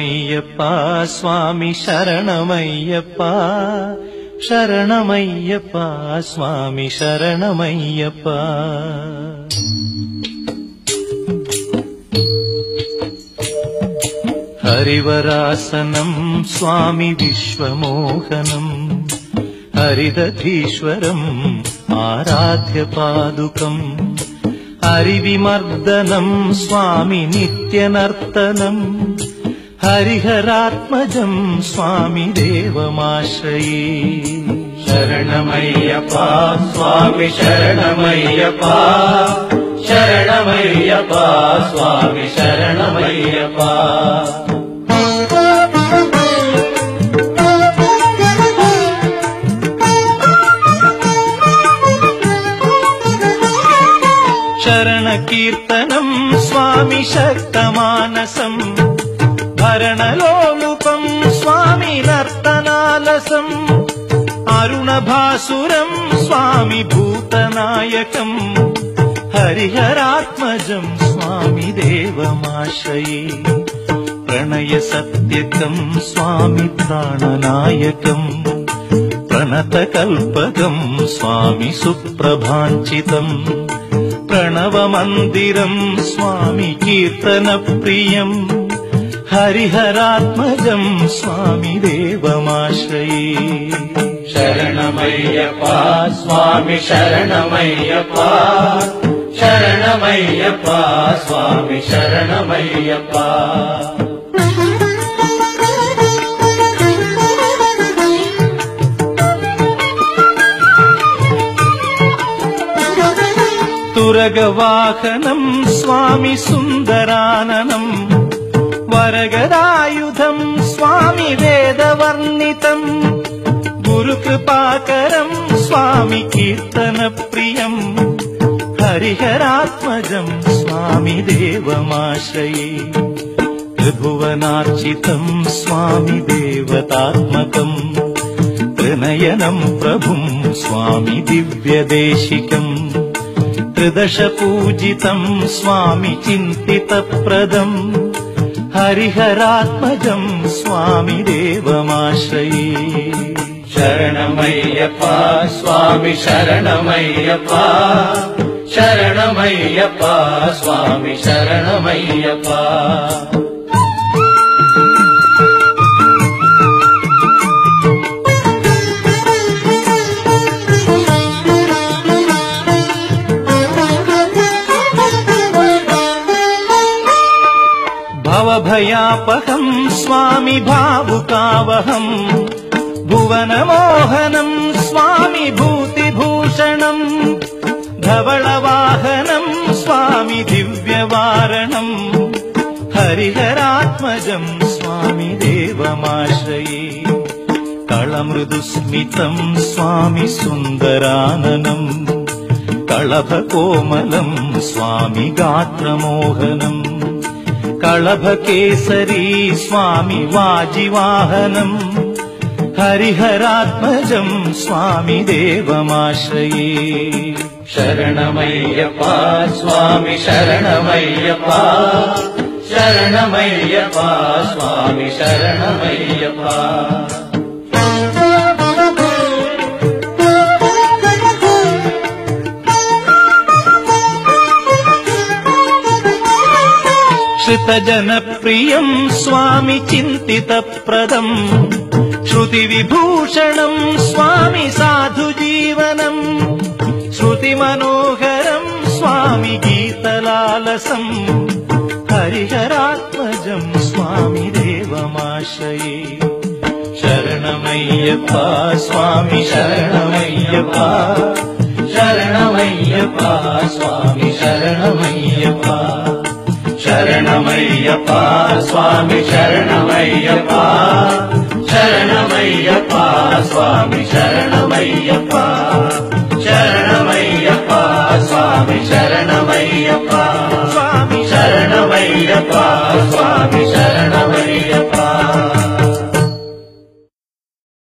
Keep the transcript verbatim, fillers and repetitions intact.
ശരണമയ്യപ്പ സ്വാമി ശരണമയ്യപ്പ ശരണമയ്യപ്പ സ്വാമി ശരണമയ്യപ്പ. ഹരിവരാസനം സ്വാമി വിശ്വമോഹനം ഹരിദധീശ്വരം ആരാധ്യപാദുകം ഹരിവിമർദ്ദനം സ്വാമി നിത്യനർത്തനം ഹരിഹരാത്മജം സ്വാമി ദേവമാശ്രയേ. ശരണമയ്യപ്പ സ്വാമി ശരണമയ്യപ്പ ശരണമയ്യപ്പ സ്വാമി ശരണമയ്യപ്പ. ശരണകീർത്തനം സ്വാമി ശക്തമാനസം ഭരണലോലുപം സ്വാമി നർത്തനാലസം അരുണഭാസുരം സ്വാമി ഭൂതനായകം ഹരിഹരാത്മജം സ്വാമി ദേവമാശ്രയേ. പ്രണയസത്യകം സ്വാമി പ്രാണനായകം പ്രണതകൽപകം സ്വാമി സുപ്രഭാഞ്ചിതം പ്രണവമന്ദിരം സ്വാമി കീർത്തനപ്രിയം ഹരിഹരാത്മജം സ്വാമി ദേവമാശ്രയേ. ശരണമയ്യപ്പ സ്വാമി ശരണമയ്യപ്പ ശരണമയ്യപ്പ സ്വാമി ശരണമയ്യപ്പ. തുരഗവാഹനം സ്വാമി സുന്ദരാനനം വരഗദായുധം സ്വാമി വേദവർണ്ണിതം ഗുരുകൃപാകരം സ്വാമി കീർത്തനപ്രിയം ഹരിഹരാത്മജം സ്വാമി ദേവമാശ്രയേ. ത്രിഭുവനാർച്ചിതം സ്വാമി ദേവതാത്മകം ത്രിനയനം പ്രഭും സ്വാമി ദിവ്യദേശികം ത്രിദശപൂജിതം സ്വാമി ചിന്തിതപ്രദം ഹരിഹരാത്മജം സ്വാമി ദേവമാശ്രയേ. ശരണമയ്യപ്പ സ്വാമി ശരണമയ്യപ്പ ശരണമയ്യപ്പ സ്വാമി ശരണമയ്യപ്പ. ഭവഭയാപഹം സ്വാമി ഭാവുകാവഹം ഭുവനമോഹനം സ്വാമി ഭൂതിഭൂഷണം ധവളവാഹനം സ്വാമി ദിവ്യവാരണം ഹരിഹരാത്മജം സ്വാമി ദേവമാശ്രയേ. കളമൃദുസ്മിതം സ്വാമി സുന്ദരാനനം കളഭകോമലം സ്വാമി ഗാത്രമോഹനം കളഭകേസരീ സ്വാമി വാജിവാഹനം ഹരിഹരാത്മജം സ്വാമി ദേവമാശ്രയേ. ശരണമയ്യപ്പ സ്വാമി ശരണമയ്യപ്പ ശരണമയ്യപ്പ സ്വാമി ശരണമയ്യപ്പ. ശ്രുതജനപ്രിയം സ്വാമി ചിന്തിതപ്രദം ശ്രുതിവിഭൂഷണം സ്വാമി സാധുജീവനം ശ്രുതിമനോഹരം സ്വാമി ഗീതലാലസം ഹരിഹരാത്മജം സ്വാമി ദേവമാശ്രയേ. ശരണമയ്യപ്പ സ്വാമി ശരണമയ്യപ്പ ശരണമയ്യപ്പ സ്വാമി ശരണമയ്യപ്പ. ശരണമയ്യപ്പ സ്വാമി ശരണമയ്യപ്പ ശരണമയ്യപ്പ സ്വാമി ശരണമയ്യപ്പ ശരണമയ്യപ്പ സ്വാമി ശരണമയ്യപ്പ സ്വാമി ശരണമയ്യപ്പ സ്വാമി ശരണമയ്യപ്പ.